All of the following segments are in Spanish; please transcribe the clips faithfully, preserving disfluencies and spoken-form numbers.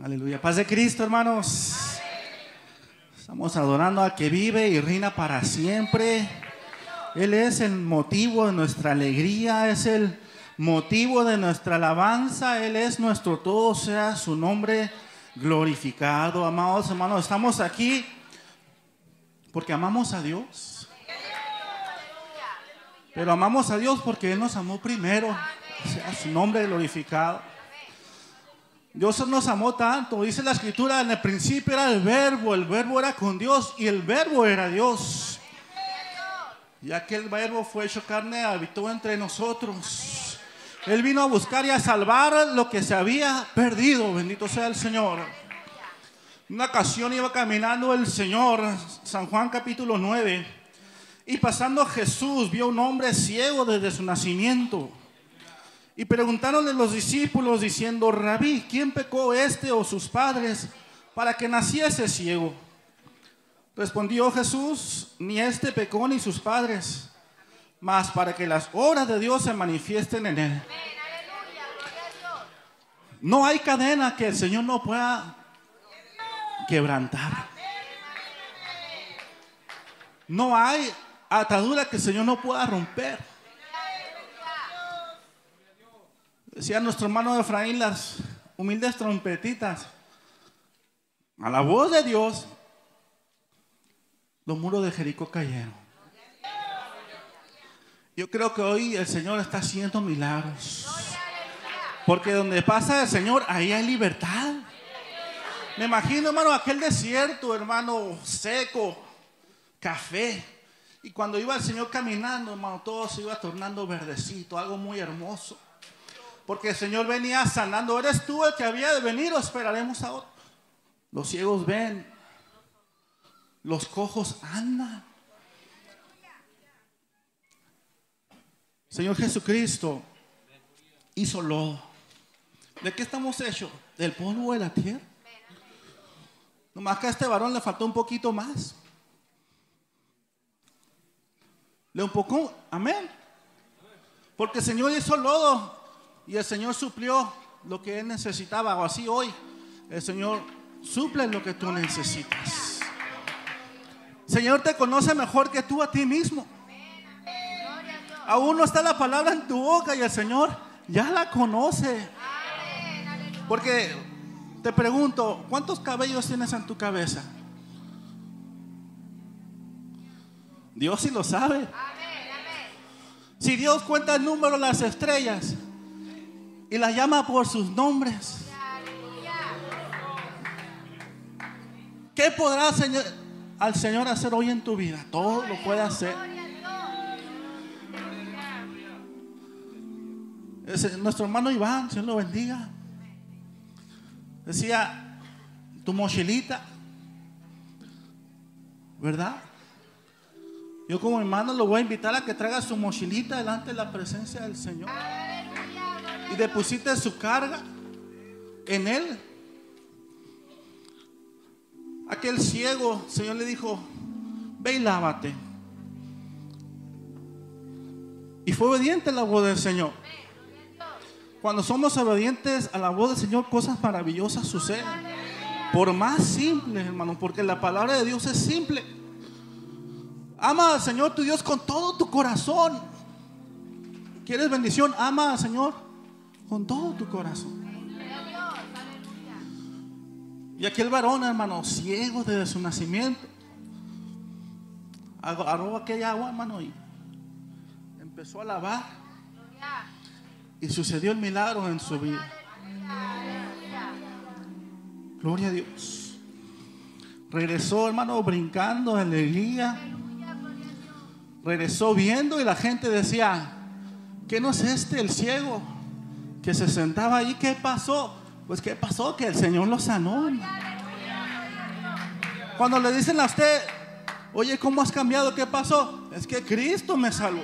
Aleluya. Paz de Cristo, hermanos. Estamos adorando al que vive y reina para siempre. Él es el motivo de nuestra alegría, es el motivo de nuestra alabanza. Él es nuestro todo, sea su nombre glorificado. Amados hermanos, estamos aquí porque amamos a Dios. Pero amamos a Dios porque Él nos amó primero, sea su nombre glorificado. Dios nos amó tanto, dice la escritura, en el principio era el verbo, el verbo era con Dios y el verbo era Dios. Y aquel verbo fue hecho carne, habitó entre nosotros. Él vino a buscar y a salvar lo que se había perdido, bendito sea el Señor. Una ocasión iba caminando el Señor, San Juan capítulo nueve, y pasando Jesús vio un hombre ciego desde su nacimiento. Y preguntaronle los discípulos diciendo: Rabí, ¿quién pecó, este o sus padres, para que naciese ciego? Respondió Jesús: ni este pecó ni sus padres, mas para que las obras de Dios se manifiesten en él. No hay cadena que el Señor no pueda quebrantar. No hay atadura que el Señor no pueda romper. Decía nuestro hermano Efraín, las humildes trompetitas, a la voz de Dios, los muros de Jericó cayeron. Yo creo que hoy el Señor está haciendo milagros, porque donde pasa el Señor, ahí hay libertad. Me imagino, hermano, aquel desierto, hermano, seco, café, y cuando iba el Señor caminando, hermano, todo se iba tornando verdecito, algo muy hermoso. Porque el Señor venía sanando. ¿Eres tú el que había de venir o esperaremos a otro? Los ciegos ven, los cojos andan. Señor Jesucristo hizo lodo. ¿De qué estamos hechos? Del polvo de la tierra. Nomás que a este varón le faltó un poquito más. Le un poco, amén. Porque el Señor hizo lodo. Y el Señor suplió lo que él necesitaba. O así hoy el Señor suple lo que tú necesitas. El Señor te conoce mejor que tú a ti mismo. Aún no está la palabra en tu boca y el Señor ya la conoce. Porque te pregunto, ¿cuántos cabellos tienes en tu cabeza? Dios sí lo sabe. Si Dios cuenta el número de las estrellas y las llama por sus nombres, ¿qué podrá señor, al Señor hacer hoy en tu vida? Todo lo puede hacer. Ese, nuestro hermano Iván, Señor lo bendiga, decía: tu mochilita, ¿verdad? Yo como hermano lo voy a invitar a que traiga su mochilita delante de la presencia del Señor. Y deposite su carga en Él. Aquel ciego, el Señor le dijo: ve y lávate. Y fue obediente a la voz del Señor. Cuando somos obedientes a la voz del Señor, cosas maravillosas suceden. Por más simple, hermano, porque la palabra de Dios es simple. Ama al Señor tu Dios con todo tu corazón. ¿Quieres bendición? Ama al Señor con todo tu corazón. Y aquel varón, hermano, ciego desde su nacimiento, agarró aquella agua, hermano, y empezó a lavar. Y sucedió el milagro en su vida. Gloria a Dios. Regresó, hermano, brincando de alegría. Regresó viendo y la gente decía: ¿qué no es este el ciego que se sentaba ahí? ¿Qué pasó? Pues ¿qué pasó? Que el Señor lo sanó. Cuando le dicen a usted: oye, ¿cómo has cambiado? ¿Qué pasó? Es que Cristo me salvó.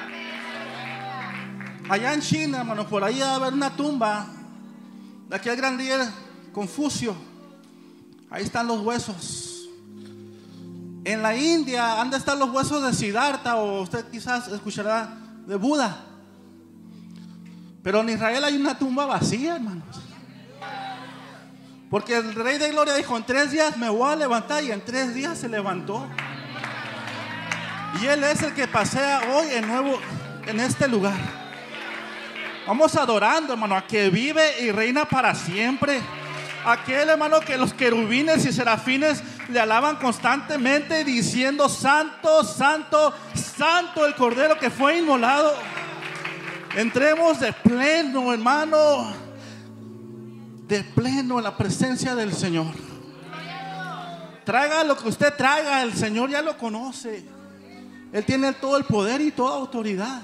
Allá en China, hermano, por ahí va a haber una tumba de aquel gran líder Confucio. Ahí están los huesos. En la India han de estar los huesos de Siddhartha, o usted quizás escuchará de Buda. Pero en Israel hay una tumba vacía, hermanos. Porque el Rey de Gloria dijo, en tres días me voy a levantar, y en tres días se levantó. Y Él es el que pasea hoy en nuevo en este lugar. Vamos adorando, hermano, a que vive y reina para siempre. Aquel, hermano, que los querubines y serafines le alaban constantemente diciendo, santo, santo, santo el Cordero que fue inmolado. Entremos de pleno, hermano, de pleno en la presencia del Señor. Traiga lo que usted traiga, el Señor ya lo conoce. Él tiene todo el poder y toda autoridad.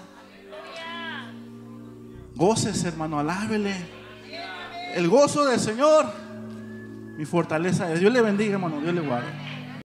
Gócese, hermano, alábele. El gozo del Señor, mi fortaleza. Dios le bendiga, hermano. Dios le guarde.